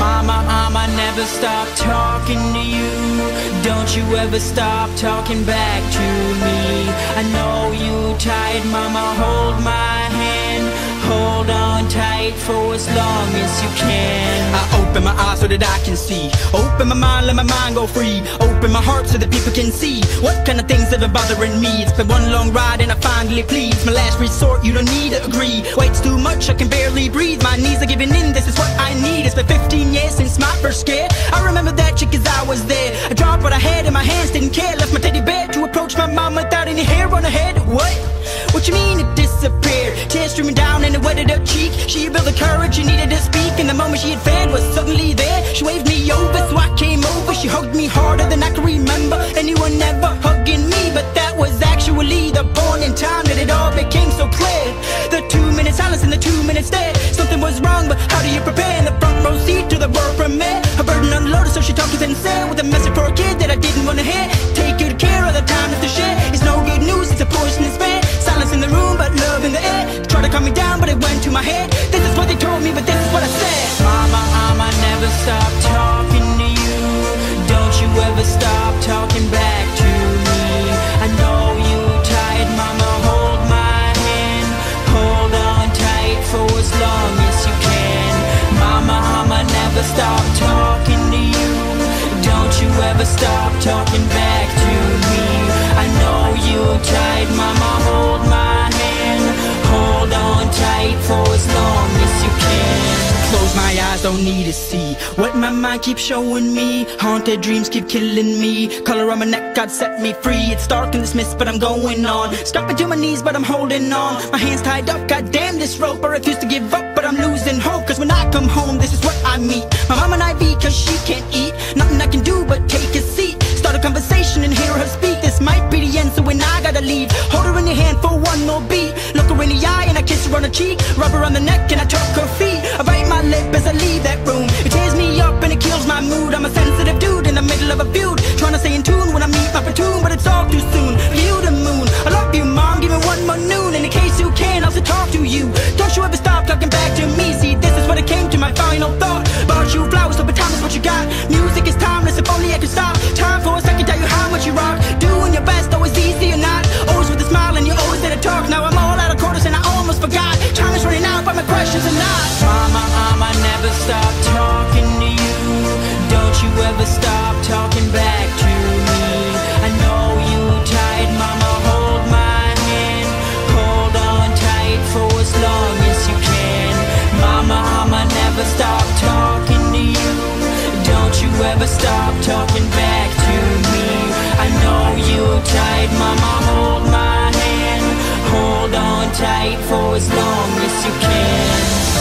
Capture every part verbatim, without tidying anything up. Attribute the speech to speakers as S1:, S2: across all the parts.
S1: Mama, I'ma never stop talking to you. Don't you ever stop talking back to me. I know you tight, mama, hold my hand. Hold on tight for as long as you can. I open my eyes so that I can see. Open my mind, let my mind go free. Open my heart so that people can see what kind of things have been bothering me. It's been one long ride and I finally please. My last resort, you don't need to agree. Weight's too much, I can barely breathe. My knees are giving in, this is what I need. It's been fifteen years since my first scare. I remember that chick as I was there. I dropped what I had in my hands, didn't care. Left my teddy bear to approach my mom without any hair on her head. What? What you mean it disappeared? Tears streaming down and it wetted her cheek. She built the courage she needed to speak, and the moment she had fed was suddenly there. She waved me over, so I came over. She hugged me harder than I could remember anyone ever hugging me. But that was actually the point in time that it all became so clear. The two minute silence and the two minute stare. Something was wrong, but how do you prepare? In the front row seat to the word premiere. Her burden unloaded, so she talking sincere with a message for a kid that I didn't want to hear. Take good care of the time is to share. It's no good news, it's a poisonous bed. Silence in the room, but love in the air. Try to calm me down, but it went to my head. This is what they told me, but this is what I said. Mama, I'ma never stop talking to you. Don't you ever stop talking back to me. I know you tired, mama, hold my hand. Hold on tight for as long as you can. Mama, I'ma never stop talking to you. Don't you ever stop talking back to me. I know you tight, mama, hold my hand. Hold on tight for as long as you can. Close my eyes, don't need to see what my mind keeps showing me. Haunted dreams keep killing me. Color on my neck, God set me free. It's dark in this mist, but I'm going on. Stopping to my knees, but I'm holding on. My hands tied up, goddamn this rope. I refuse to give up, but I'm losing hope. Cause when I come home, this is what I meet. My mom and I be, cause she can't eat. Nothing I can do but take a seat. Start a conversation and hear her speak. This might be the end, so when I gotta leave, hold her in your hand for one more beat. Look her in the eye and I kiss her on the cheek. Rub her on the neck and I tuck her feet. I bite my lip as I leave that room. It tears me up and it kills my mood. I'm a sensitive dude in the middle of a feud, trying to stay in tune when I meet my platoon. But it's all too soon, view the moon. I love you, mom, give me one more noon. And in case you can, I'll still talk to you. Don't you ever stop talking back to me. See, this is what it came to my final thought. Bought you flowers, so but time is what you got. Music is timeless, if only I could stop time for a second, tell you how much you rock. Doing your best, always easy or not. Always with a smile and you always there to talk. Now I'm all out of quarters and I almost forgot. Time is running out, but my questions are not. Mama, I'ma never stop talking to you. Don't you ever stop talking back to me. I know you tight, mama, hold my hand. Hold on tight for as long as you can. Mama, I'ma never stop talking to you. Don't you ever stop talking back to me. I know you tight, mama, hold my hand. Hold on tight for as long as you can.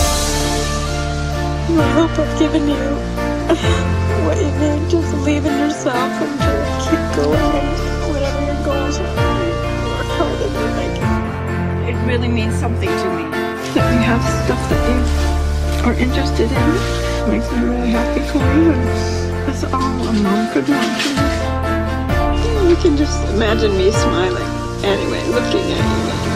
S2: I hope I've given you what you need. Just believe in yourself and just keep going and whatever your goals are, work hard and you make it. It really means something to me that you have stuff that you are interested in. It makes me really happy for you, and that's all a mom could want from you. You can just imagine me smiling anyway, looking at you.